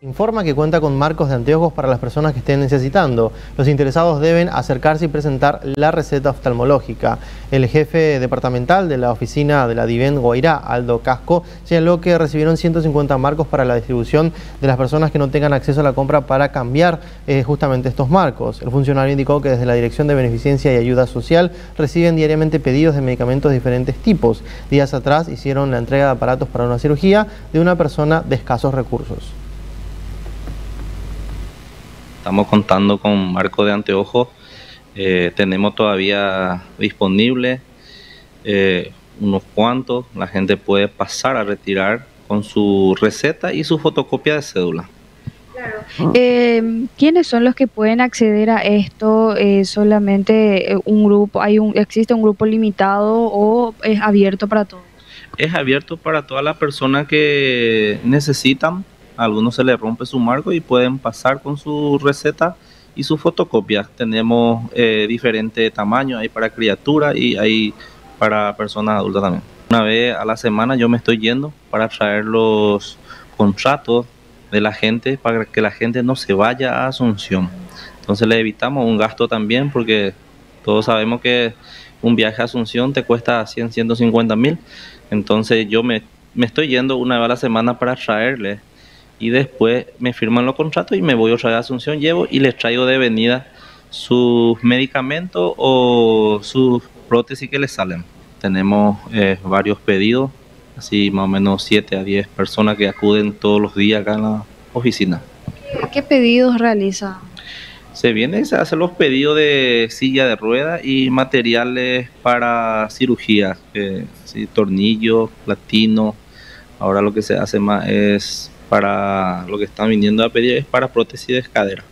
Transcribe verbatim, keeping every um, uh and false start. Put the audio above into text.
Informa que cuenta con marcos de anteojos para las personas que estén necesitando. Los interesados deben acercarse y presentar la receta oftalmológica. El jefe departamental de la oficina de la Diven Guairá, Aldo Casco, señaló que recibieron ciento cincuenta marcos para la distribución de las personas que no tengan acceso a la compra para cambiar eh, justamente estos marcos. El funcionario indicó que desde la Dirección de Beneficencia y Ayuda Social reciben diariamente pedidos de medicamentos de diferentes tipos. Días atrás hicieron la entrega de aparatos para una cirugía de una persona de escasos recursos. Estamos contando con marco de anteojos, eh, tenemos todavía disponible eh, unos cuantos, la gente puede pasar a retirar con su receta y su fotocopia de cédula. Claro. Eh, ¿Quiénes son los que pueden acceder a esto? Eh, ¿Solamente un grupo, hay un, existe un grupo limitado o es abierto para todos? Es abierto para todas las personas que necesitan. A algunos se les rompe su marco y pueden pasar con su receta y su fotocopia. Tenemos eh, diferentes tamaños, hay para criaturas y hay para personas adultas también. Una vez a la semana yo me estoy yendo para traer los contratos de la gente para que la gente no se vaya a Asunción. Entonces le evitamos un gasto también porque todos sabemos que un viaje a Asunción te cuesta cien, ciento cincuenta mil. Entonces yo me, me estoy yendo una vez a la semana para traerles. Y después me firman los contratos y me voy otra vez a Asunción, llevo y les traigo de venida sus medicamentos o sus prótesis que les salen. Tenemos eh, varios pedidos, así más o menos siete a diez personas que acuden todos los días acá en la oficina. ¿Qué pedidos realiza? Se viene, se hacen los pedidos de silla de ruedas y materiales para cirugía, eh, sí, tornillos, platino. Ahora lo que se hace más es... para lo que están viniendo a pedir es para prótesis de cadera.